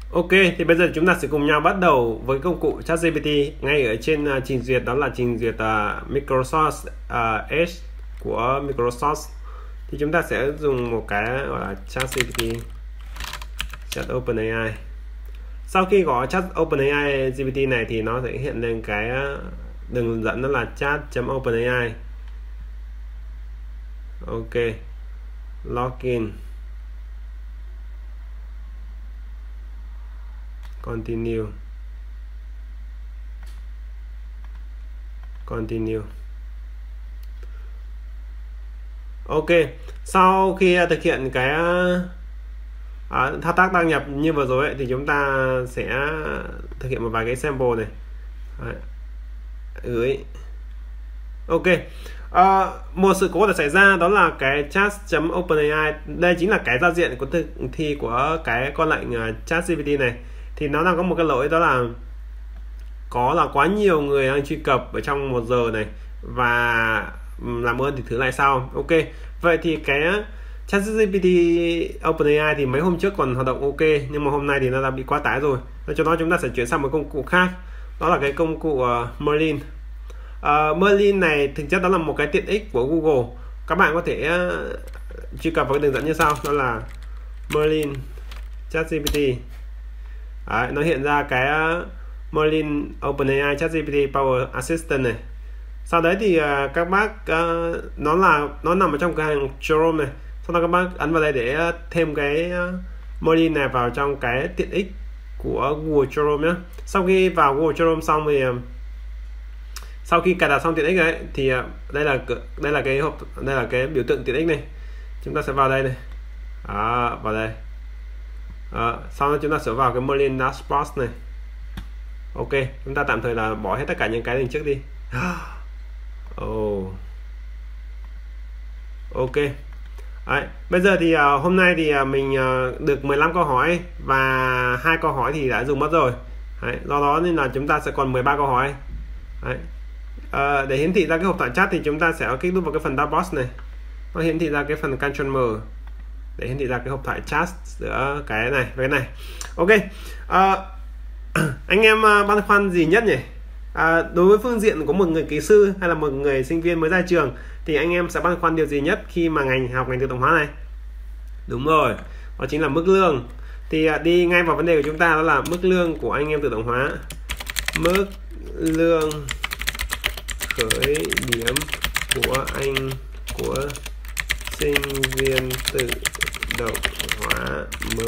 Ok, thì bây giờ chúng ta sẽ cùng nhau bắt đầu với công cụ ChatGPT ngay ở trên trình duyệt, đó là trình duyệt Microsoft Edge của Microsoft. Thì chúng ta sẽ dùng một cái gọi là ChatGPT, Chat OpenAI. Sau khi có Chat OpenAI GPT này thì nó sẽ hiện lên cái đường dẫn, đó là chat.openai. Ok, login, continue. Ok, sau khi thực hiện cái thao tác đăng nhập như vừa rồi ấy, thì chúng ta sẽ thực hiện một vài cái sample này. Đấy. Gửi. Ok, một sự cố đã xảy ra, đó là cái chat.openai. Đây chính là cái giao diện của thực thi của cái con lệnh ChatGPT này. Thì nó đang có một cái lỗi, đó là quá nhiều người đang truy cập ở trong 1 giờ này, và làm ơn thì thử lại sau. Ok, vậy thì cái ChatGPT OpenAI thì mấy hôm trước còn hoạt động ok, nhưng mà hôm nay thì nó đã bị quá tải rồi. Cho đó chúng ta sẽ chuyển sang một công cụ khác, đó là cái công cụ Merlin. Merlin này thực chất đó là một cái tiện ích của Google. Các bạn có thể truy cập vào cái đường dẫn như sau, đó là Merlin ChatGPT. Đấy, nó hiện ra cái Merlin OpenAI ChatGPT Power Assistant này. Sau đấy thì các bác nó nằm ở trong cái hàng Chrome này. Sau đó các bác ấn vào đây để thêm cái Merlin này vào trong cái tiện ích của Google Chrome nhé. Sau khi vào Google Chrome xong thì sau khi cài đặt xong tiện ích ấy, thì đây là cái biểu tượng tiện ích này. Chúng ta sẽ vào đây này. Đó, vào đây. Sau đó chúng ta sẽ vào cái Merlin Dashboard này. Ok, chúng ta tạm thời là bỏ hết tất cả những cái lên trước đi. Ok. Đấy, bây giờ thì hôm nay thì mình được 15 câu hỏi và 2 câu hỏi thì đã dùng mất rồi. Đấy, do đó nên là chúng ta sẽ còn 13 câu hỏi. Đấy. Để hiển thị ra cái hộp thoại chat thì chúng ta sẽ kích nút vào cái phần dashboard này. Nó hiển thị ra cái phần Ctrl M để hiển thị ra cái hộp thoại chat giữa cái này với cái này. Ok, anh em băn khoăn gì nhất nhỉ? Đối với phương diện của một người kỹ sư hay là một người sinh viên mới ra trường thì anh em sẽ băn khoăn điều gì nhất khi mà học ngành tự động hóa này? Đúng rồi, đó chính là mức lương. Thì đi ngay vào vấn đề của chúng ta, đó là mức lương của anh em tự động hóa. Mức lương khởi điểm của sinh viên tự động hóa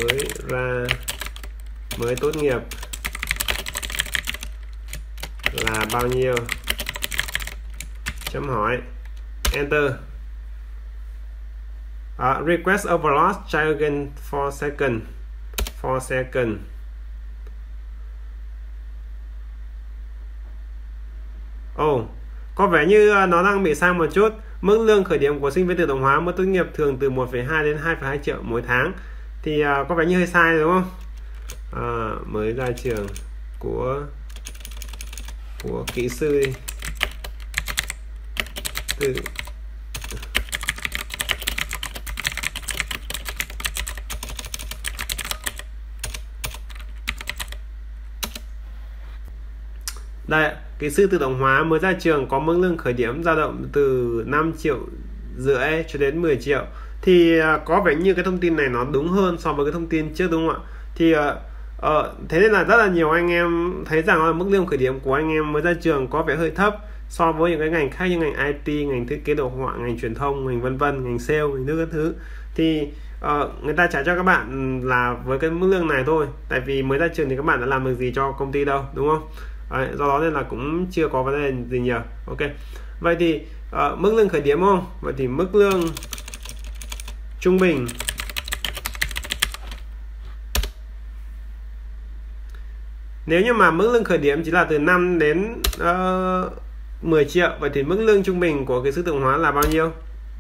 mới tốt nghiệp là bao nhiêu? Chấm hỏi. Enter. Request overload, try again for second. Có vẻ như nó đang bị sai một chút. Mức lương khởi điểm của sinh viên tự động hóa mới tốt nghiệp thường từ 1,2 đến 2,2 triệu mỗi tháng. Thì có vẻ như hơi sai đúng không? Mới ra trường của kỹ sư tự đây, kỹ sư tự động hóa mới ra trường có mức lương khởi điểm dao động từ 5,5 triệu cho đến 10 triệu. Thì có vẻ như cái thông tin này nó đúng hơn so với cái thông tin trước, đúng không ạ? Thì thế nên là rất là nhiều anh em thấy rằng là mức lương khởi điểm của anh em mới ra trường có vẻ hơi thấp so với những cái ngành khác như ngành IT, ngành thiết kế đồ họa, ngành truyền thông, ngành vân vân, ngành sale, ngành nước các thứ. Thì người ta trả cho các bạn là với cái mức lương này thôi, tại vì mới ra trường thì các bạn đã làm được gì cho công ty đâu, đúng không? Đấy, do đó nên là cũng chưa có vấn đề gì nhiều. Ok, vậy thì mức lương khởi điểm không? Vậy thì mức lương trung bình nếu như mà mức lương khởi điểm chỉ là từ 5 đến 10 triệu, vậy thì mức lương trung bình của cái sư tự động hóa là bao nhiêu?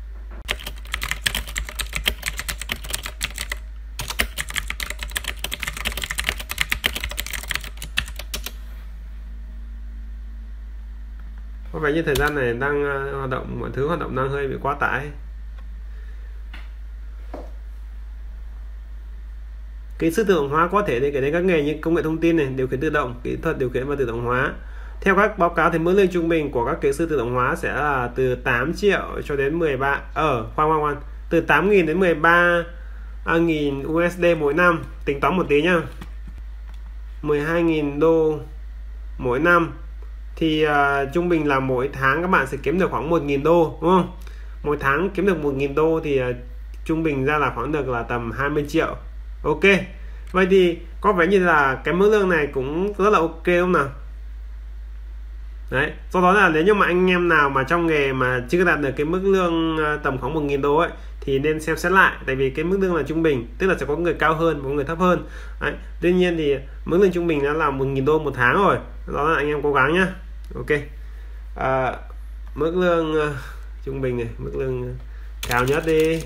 Có vẻ như thời gian này đang hoạt động, mọi thứ hoạt động đang hơi bị quá tải. Kỹ sư tự động hóa có thể để kể đến các nghề như công nghệ thông tin này, điều khiển tự động, kỹ thuật điều khiển và tự động hóa. Theo các báo cáo thì mức lương trung bình của các kỹ sư tự động hóa sẽ là từ 8 triệu cho đến 13 khoan từ 8.000 đến 13.000 USD mỗi năm. Tính toán một tí nhá. 12.000 đô mỗi năm thì trung bình là mỗi tháng các bạn sẽ kiếm được khoảng 1.000 đô, đúng không? Mỗi tháng kiếm được 1.000 đô thì trung bình ra là khoảng được là tầm 20 triệu. Ok. Vậy thì có vẻ như là cái mức lương này cũng rất là ok không nào? Đấy, do đó là nếu như mà anh em nào mà trong nghề mà chưa đạt được cái mức lương tầm khoảng 1.000 đô ấy thì nên xem xét lại, tại vì cái mức lương là trung bình, tức là sẽ có người cao hơn và có người thấp hơn. Đấy, tuy nhiên thì mức lương trung bình đã là 1.000 đô một tháng rồi, đó là anh em cố gắng nhá. Ok. Mức lương trung bình này, mức lương cao nhất đi,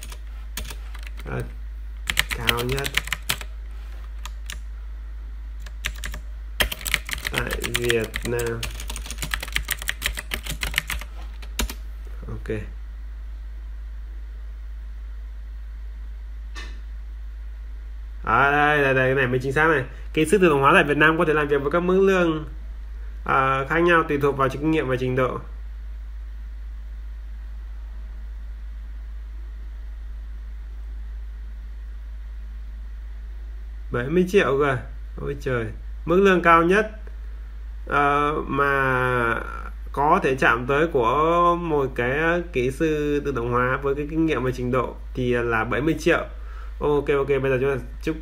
cao nhất tại Việt Nam. Ok. Đây cái này mới chính xác này. Kỹ sư tự động hóa tại Việt Nam có thể làm việc với các mức lương khác nhau tùy thuộc vào kinh nghiệm và trình độ. $70 triệu cơ. Ôi trời. Mức lương cao nhất mà có thể chạm tới của một cái kỹ sư tự động hóa với cái kinh nghiệm và trình độ thì là 70 triệu. Ok, bây giờ chúng ta chúc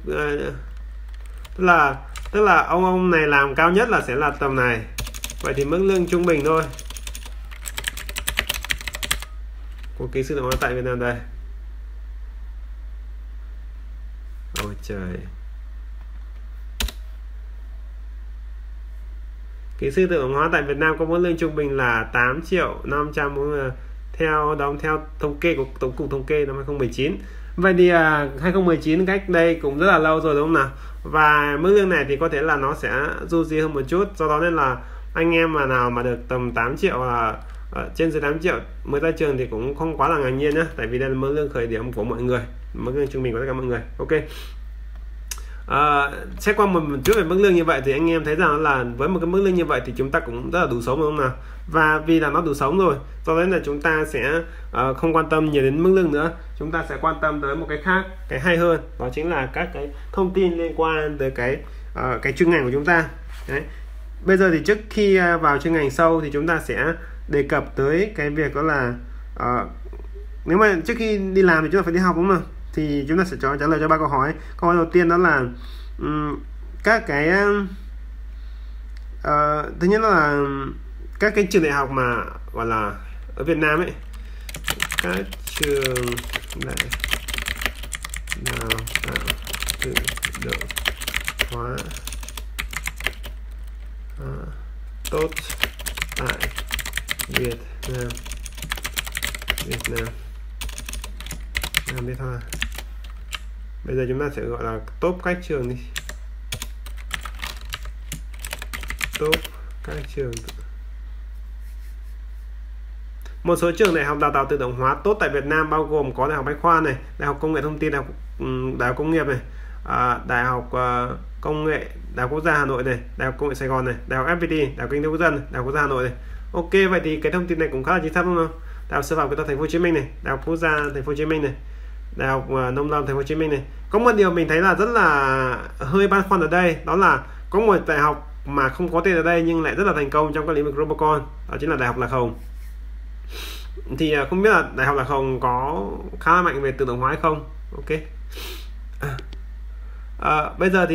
tức là ông này làm cao nhất là sẽ là tầm này. Vậy thì mức lương trung bình thôi của kỹ sư tự động hóa tại Việt Nam đây. Ôi trời. Kỹ sư tự động hóa tại Việt Nam có mức lương trung bình là 8 triệu 500 theo thống kê của Tổng cục Thống kê năm 2019. Vậy thì 2019 cách đây cũng rất là lâu rồi đúng không nào? Và mức lương này thì có thể là nó sẽ du di hơn một chút, do đó nên là anh em mà nào mà được tầm 8 triệu trên dưới 8 triệu mới ra trường thì cũng không quá là ngạc nhiên nhé, tại vì đây là mức lương khởi điểm của mọi người, mức lương trung bình của tất cả mọi người. Ok. Xét qua một chút về mức lương như vậy thì anh em thấy rằng là với một cái mức lương như vậy thì chúng ta cũng rất là đủ sống đúng không nào? Và vì là nó đủ sống rồi, do đấy là chúng ta sẽ không quan tâm nhiều đến mức lương nữa, chúng ta sẽ quan tâm tới một cái khác, cái hay hơn, đó chính là các cái thông tin liên quan tới cái chuyên ngành của chúng ta. Đấy. Bây giờ thì trước khi vào chuyên ngành sâu thì chúng ta sẽ đề cập tới cái việc đó là nếu mà trước khi đi làm thì chúng ta phải đi học đúng không? Thì chúng ta sẽ trả lời cho 3 câu hỏi. Câu hỏi đầu tiên đó là các cái thứ nhất là các cái trường đại học mà gọi là ở Việt Nam ấy, các trường đại đào tạo tự động hóa tốt tại Việt Nam làm đi thôi. Bây giờ chúng ta sẽ gọi là top các trường đi, top các trường. Một số trường đại học đào tạo tự động hóa tốt tại Việt Nam bao gồm có Đại học Bách Khoa này, Đại học Công nghệ Thông tin, Đại học Công nghiệp này, Đại học Công nghệ, Đại học Quốc gia Hà Nội này, Đại học Công nghệ Sài Gòn này, Đại học FPT, Đại học Kinh tế Quốc dân, Đại học Quốc gia Hà Nội này. Ok, vậy thì cái thông tin này cũng khá là chính xác đúng không? Đại học Sư phạm Kỹ thuật Thành phố Hồ Chí Minh này, Đại học Quốc gia Thành phố Hồ Chí Minh này, Đại học Nông lâm Thành phố Hồ Chí Minh này. Có một điều mình thấy là rất là hơi băn khoăn ở đây, đó là có một đại học mà không có tên ở đây nhưng lại rất là thành công trong các lĩnh vực Robocon, đó chính là Đại học Lạc Hồng. Thì không biết là Đại học Lạc Hồng có khá là mạnh về tự động hóa hay không. Ok. Bây giờ thì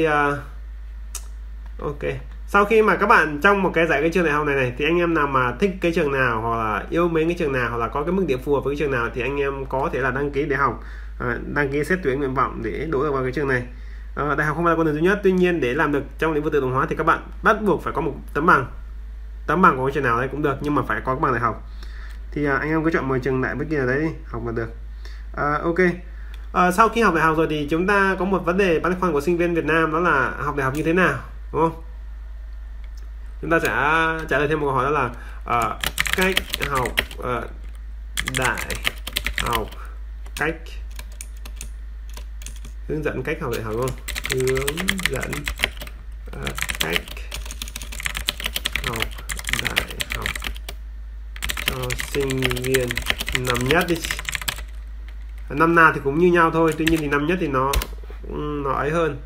ok. Sau khi mà các bạn trong một cái trường đại học này thì anh em nào mà thích cái trường nào hoặc là yêu mến cái trường nào hoặc là có cái mức điểm phù hợp với cái trường nào thì anh em có thể là đăng ký để học, đăng ký xét tuyển nguyện vọng để đỗ được vào cái trường này. Đại học không phải là con đường duy nhất, tuy nhiên để làm được trong lĩnh vực tự động hóa thì các bạn bắt buộc phải có một tấm bằng của cái trường nào đấy cũng được, nhưng mà phải có cái bằng đại học. Thì anh em cứ chọn một trường đại bất kỳ nào đấy đi học mà được. Ok. Sau khi học đại học rồi thì chúng ta có một vấn đề băn khoăn của sinh viên Việt Nam, đó là học đại học như thế nào, đúng không? Chúng ta sẽ trả lời thêm một câu hỏi, đó là cách học đại học, cách hướng dẫn cách học đại học không? Hướng dẫn cách học đại học cho sinh viên năm nhất đi. Năm nào thì cũng như nhau thôi, tuy nhiên thì năm nhất thì nó ấy hơn.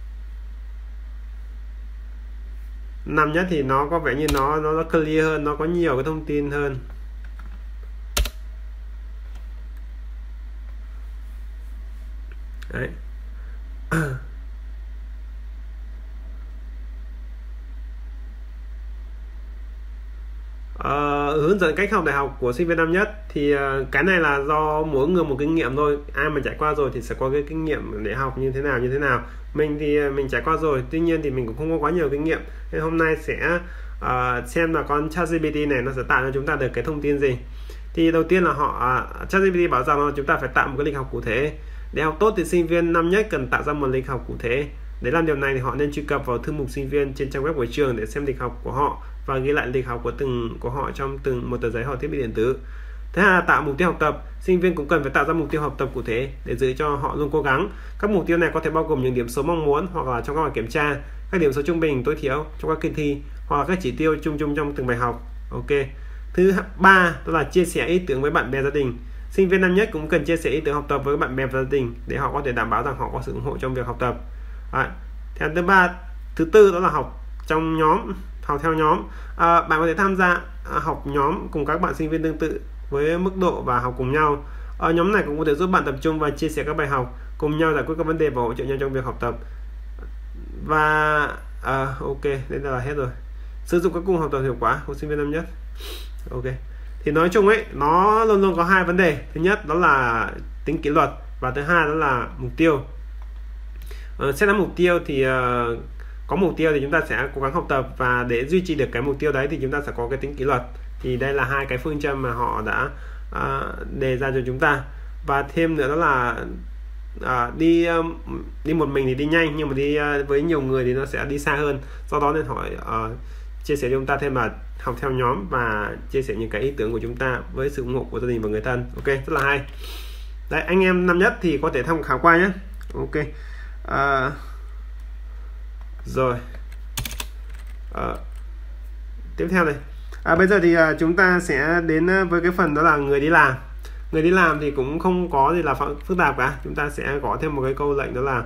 Năm nhất thì nó có vẻ như nó clear hơn, nó có nhiều cái thông tin hơn. Đấy. Hướng dẫn cách học đại học của sinh viên năm nhất thì cái này là do mỗi người một kinh nghiệm thôi. Ai mà trải qua rồi thì sẽ có cái kinh nghiệm để học như thế nào. Mình thì mình trải qua rồi, tuy nhiên thì mình cũng không có quá nhiều kinh nghiệm, nên hôm nay sẽ xem là con ChatGPT này nó sẽ tạo cho chúng ta được cái thông tin gì. Thì đầu tiên là ChatGPT bảo rằng là chúng ta phải tạo một cái lịch học cụ thể. Để học tốt thì sinh viên năm nhất cần tạo ra một lịch học cụ thể. Để làm điều này thì họ nên truy cập vào thư mục sinh viên trên trang web của trường để xem lịch học của họ và ghi lại lịch học của họ trong từng một tờ giấy hoặc thiết bị điện tử. Thứ hai là tạo mục tiêu học tập. Sinh viên cũng cần phải tạo ra mục tiêu học tập cụ thể để giữ cho họ luôn cố gắng. Các mục tiêu này có thể bao gồm những điểm số mong muốn hoặc là trong các bài kiểm tra, các điểm số trung bình tối thiểu trong các kỳ thi, hoặc là các chỉ tiêu chung trong từng bài học. Ok. Thứ ba đó là chia sẻ ý tưởng với bạn bè, gia đình. Sinh viên năm nhất cũng cần chia sẻ ý tưởng học tập với bạn bè và gia đình để họ có thể đảm bảo rằng họ có sự ủng hộ trong việc học tập. Thứ tư đó là học trong nhóm, học theo nhóm. Bạn có thể tham gia học nhóm cùng các bạn sinh viên tương tự với mức độ và học cùng nhau. Nhóm này cũng có thể giúp bạn tập trung và chia sẻ các bài học, cùng nhau giải quyết các vấn đề và hỗ trợ nhau trong việc học tập. Và ok, đây là hết rồi. Sử dụng các khung học tập hiệu quả của sinh viên năm nhất. Ok. Thì nói chung ấy, nó luôn luôn có hai vấn đề. Thứ nhất đó là tính kỷ luật, và thứ hai đó là mục tiêu. Xét đến mục tiêu thì có mục tiêu thì chúng ta sẽ cố gắng học tập, và để duy trì được cái mục tiêu đấy thì chúng ta sẽ có cái tính kỷ luật. Thì đây là hai cái phương châm mà họ đã đề ra cho chúng ta. Và thêm nữa đó là đi một mình thì đi nhanh, nhưng mà đi với nhiều người thì nó sẽ đi xa hơn. Do đó nên họ chia sẻ cho chúng ta thêm là học theo nhóm và chia sẻ những cái ý tưởng của chúng ta với sự ủng hộ của gia đình và người thân. Ok, rất là hay. Đấy, anh em năm nhất thì có thể tham khảo qua nhé. Ok. Rồi. Tiếp theo này. Bây giờ thì chúng ta sẽ đến với cái phần đó là người đi làm. Người đi làm thì cũng không có gì là phức tạp cả. Chúng ta sẽ có thêm một cái câu lệnh đó là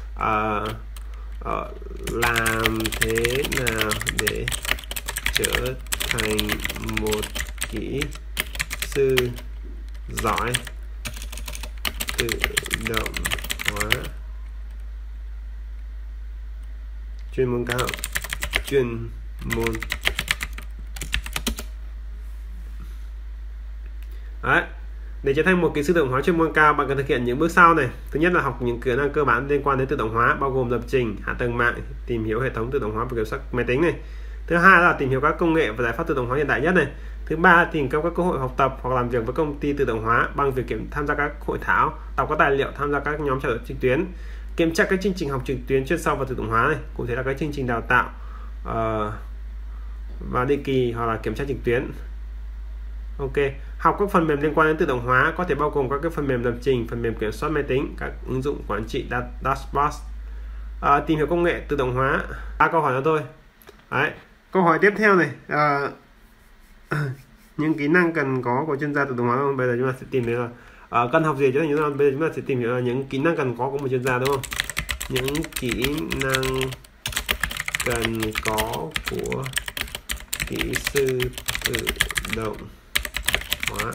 làm thế nào để trở thành một kỹ sư giỏi tự động hóa chuyên môn cao. Đấy. Để trở thành một kỹ sư tự động hóa chuyên môn cao, bạn cần thực hiện những bước sau này. Thứ nhất là học những kỹ năng cơ bản liên quan đến tự động hóa, bao gồm lập trình, hạ tầng mạng, tìm hiểu hệ thống tự động hóa và kiểm soát máy tính này. Thứ hai là tìm hiểu các công nghệ và giải pháp tự động hóa hiện đại nhất này. Thứ ba, tìm kiếm các cơ hội học tập hoặc làm việc với công ty tự động hóa bằng việc tham gia các hội thảo, đọc các tài liệu, tham gia các nhóm trao đổi trực tuyến, kiểm tra các chương trình học trực tuyến chuyên sâu và tự động hóa này, cụ thể là các chương trình đào tạo và định kỳ hoặc là kiểm tra trực tuyến. Ok, học các phần mềm liên quan đến tự động hóa, có thể bao gồm các cái phần mềm lập trình, phần mềm kiểm soát máy tính, các ứng dụng quản trị dashboard. Tìm hiểu công nghệ tự động hóa. 3 câu hỏi nữa thôi. Đấy. Câu hỏi tiếp theo này, những kỹ năng cần có của chuyên gia tự động hóa không? Bây giờ chúng ta sẽ tìm hiểu là cần học gì chứ? Bây giờ chúng ta sẽ tìm hiểu là những kỹ năng cần có của một chuyên gia, đúng không? Những kỹ năng cần có của kỹ sư tự động hóa.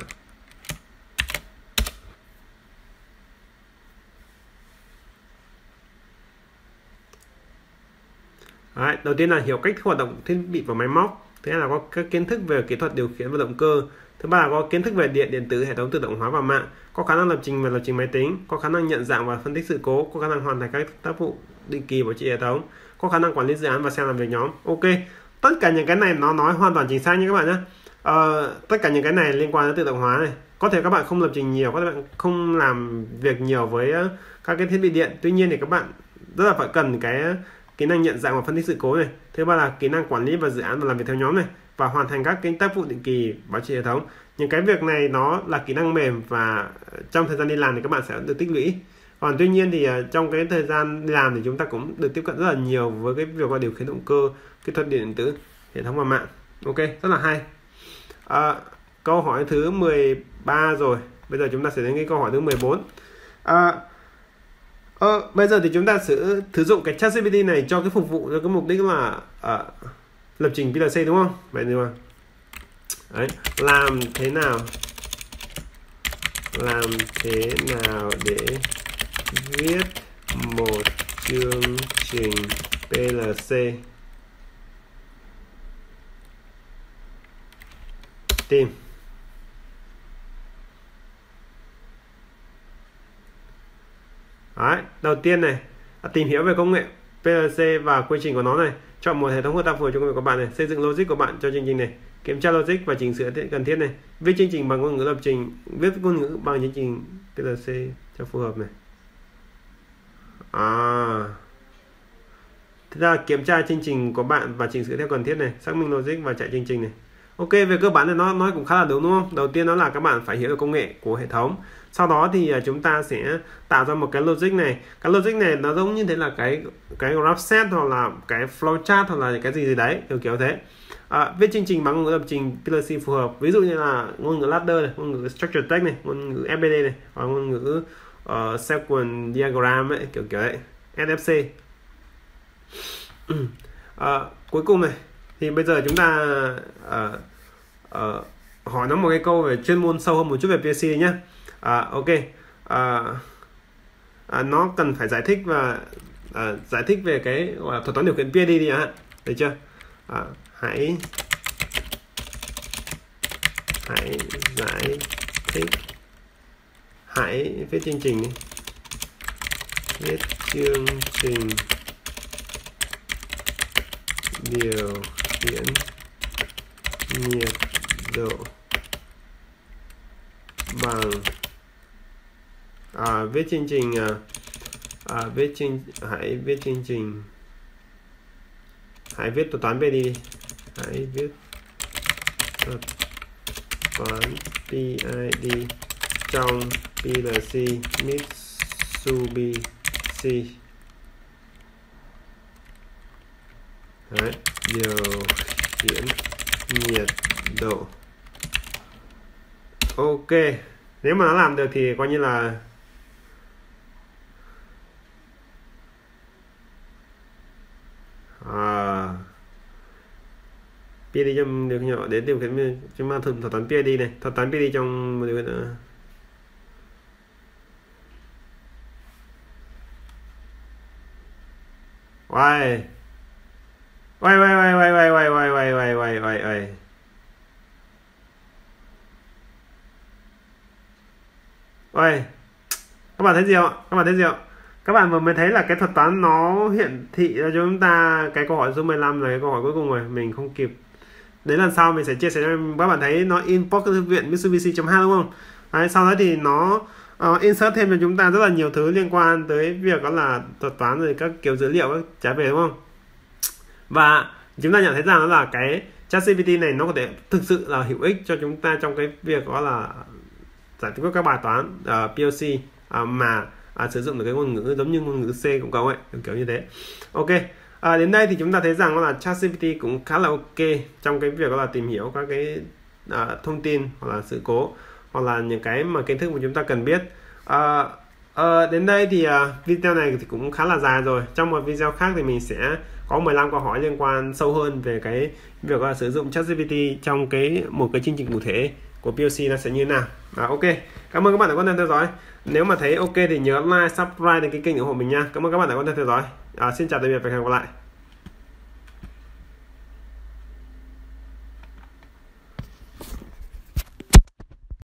Đấy, đầu tiên là hiểu cách hoạt động thiết bị và máy móc. Thứ hai là có các kiến thức về kỹ thuật điều khiển và động cơ. Thứ ba là có kiến thức về điện tử, hệ thống tự động hóa và mạng, có khả năng lập trình máy tính, có khả năng nhận dạng và phân tích sự cố, có khả năng hoàn thành các tác vụ định kỳ bảo trì hệ thống, có khả năng quản lý dự án và xem làm việc nhóm. Ok, tất cả những cái này nó nói hoàn toàn chính xác nha các bạn nhé. Tất cả những cái này liên quan đến tự động hóa này. Có thể các bạn không lập trình nhiều, có thể các bạn không làm việc nhiều với các cái thiết bị điện, tuy nhiên thì các bạn rất là phải cần cái kỹ năng nhận dạng và phân tích sự cố này. Thứ ba là kỹ năng quản lý và dự án và làm việc theo nhóm này, và hoàn thành các cái tác vụ định kỳ bảo trì hệ thống. Những cái việc này nó là kỹ năng mềm, và trong thời gian đi làm thì các bạn sẽ được tích lũy. Còn tuy nhiên thì trong cái thời gian đi làm thì chúng ta cũng được tiếp cận rất là nhiều với cái việc là điều khiển động cơ, kỹ thuật điện tử, hệ thống và mạng. Ok, rất là hay. Câu hỏi thứ 13 rồi. Bây giờ chúng ta sẽ đến cái câu hỏi thứ 14. Bây giờ thì chúng ta sẽ sử dụng cái ChatGPT này cho cái phục vụ cho cái mục đích là lập trình PLC, đúng không? Vậy nhưng mà đấy, làm thế nào để viết một chương trình PLC tìm. Đấy, đầu tiên này, tìm hiểu về công nghệ PLC và quy trình của nó này, chọn một hệ thống hợp tác phù hợp cho công việc của bạn này, xây dựng logic của bạn cho chương trình này, kiểm tra logic và chỉnh sửa cần thiết này, viết chương trình bằng ngôn ngữ lập trình, viết ngôn ngữ bằng chương trình PLC cho phù hợp này. Thế ra kiểm tra chương trình của bạn và chỉnh sửa theo cần thiết này, xác minh logic và chạy chương trình này. Ok, về cơ bản thì nó nói cũng khá là đúng, đúng không? Đầu tiên đó là các bạn phải hiểu được công nghệ của hệ thống. Sau đó thì chúng ta sẽ tạo ra một cái logic này. Cái logic này nó giống như thế là cái graph set hoặc là cái flowchart hoặc là cái gì đấy, kiểu thế. Viết chương trình bằng ngôn ngữ lập trình PLC phù hợp. Ví dụ như là ngôn ngữ ladder này, ngôn ngữ structure text này, ngôn ngữ FBD này, hoặc ngôn ngữ sequence diagram ấy, kiểu đấy, NFC. Cuối cùng này thì bây giờ chúng ta hỏi nó một cái câu về chuyên môn sâu hơn một chút về PLC nhé. Ok, nó cần phải giải thích và giải thích về cái thuật toán điều khiển PID đi ạ, được chưa? Hãy giải thích, hãy viết chương trình đi. Viết chương trình điều khiển nhiệt độ bằng viết chương trình hãy viết thuật toán PID đi. Hãy viết thuật toán PID trong PLC Mitsubishi. Đấy, điều khiển nhiệt độ. Ok, nếu mà nó làm được thì coi như là PID trong điều khiển nhỏ để điều khiển chúng ta thuật toán PID này, thuật toán PID trong một điều khiển nữa. Ôi, các bạn thấy gì không? Các bạn vừa mới thấy là cái thuật toán nó hiển thị cho chúng ta cái câu hỏi số 15 là cái câu hỏi cuối cùng rồi, mình không kịp. Đến lần sau mình sẽ chia sẻ cho các bạn thấy nó import cái thư viện Mitsubishi.h, đúng không? Đấy, sau đó thì nó insert thêm cho chúng ta rất là nhiều thứ liên quan tới việc đó là thuật toán rồi các kiểu dữ liệu các trái về, đúng không? Và chúng ta nhận thấy rằng đó là cái ChatGPT này nó có thể thực sự là hữu ích cho chúng ta trong cái việc đó là giải quyết các bài toán PLC mà sử dụng được cái ngôn ngữ giống như ngôn ngữ C cộng cộng ấy, kiểu như thế. Ok, đến đây thì chúng ta thấy rằng đó là ChatGPT cũng khá là ok trong cái việc đó là tìm hiểu các cái thông tin hoặc là sự cố hoặc là những cái mà kiến thức mà chúng ta cần biết. Đến đây thì video này thì cũng khá là dài rồi. Trong một video khác thì mình sẽ có 15 câu hỏi liên quan sâu hơn về cái việc là sử dụng ChatGPT trong một cái chương trình cụ thể của PLC nó sẽ như thế nào. Ok, cảm ơn các bạn đã quan tâm theo dõi. Nếu mà thấy ok thì nhớ like, subscribe đến cái kênh ủng hộ mình nha. Cảm ơn các bạn đã quan tâm theo dõi. Xin chào tạm biệt và hẹn gặp lại.